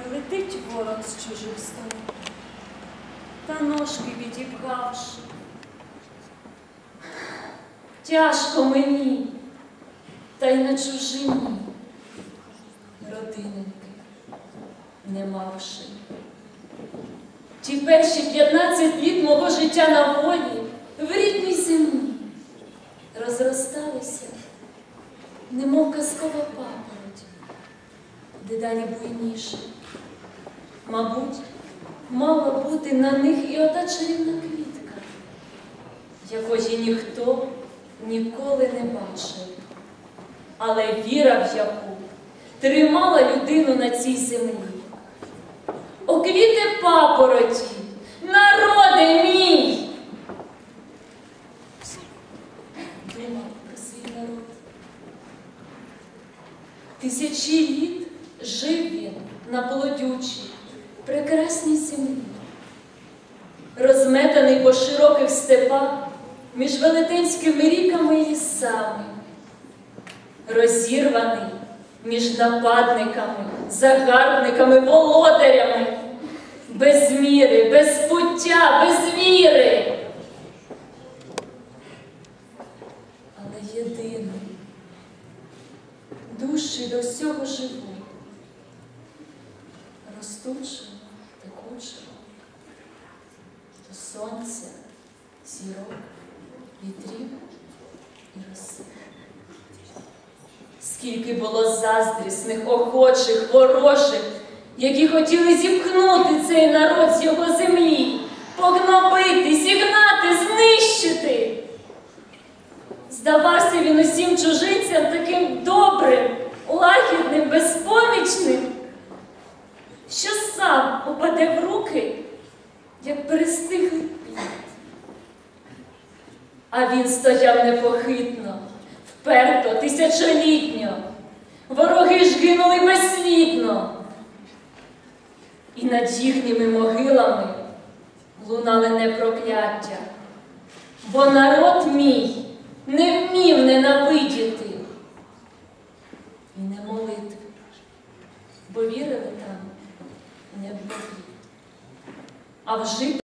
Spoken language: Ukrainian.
Летить ворог з чужих сторон, та ножки відіпхавши. Тяжко мені, та й на чужині, родиненьки не мавши. Ті перші 15 літ мого життя на волі в рідній землі розросталися, немов казкова папороть, дедалі буйніше. Мабуть, мала бути на них і ота чарівна квітка, якої ніхто ніколи не бачив. Але віра, в яку тримала людину на цій землі. О, квіти папороті, народе мій! Думав про свій народ. Тисячі літ жив він на плодючій, прекрасній землі, розметаний по широких степах між велетенськими ріками і лісами, розірваний між нападниками, загарбниками, володарями, без міри, без пуття, без віри. Але єдиний, дужчий до всього живого, ростучого, текучого, до сонця, зірок, вітрів і роси. Скільки було заздрісних, охочих, ворожих, які хотіли зіпхнути цей народ з його землі, погнобити, зігнати, знищити. Здавався він усім чужинцям таким добрим, лагідним, безпомічним, що сам упаде в руки, як перестиглий плід. А він стояв непохитно, вперто, тисячолітньо. Вороги ж гинули безслідно. І над їхніми могилами лунали не прокляття, бо народ мій не вмів ненавидіти. І не молитви, бо вірили там не в Богів, а в життя.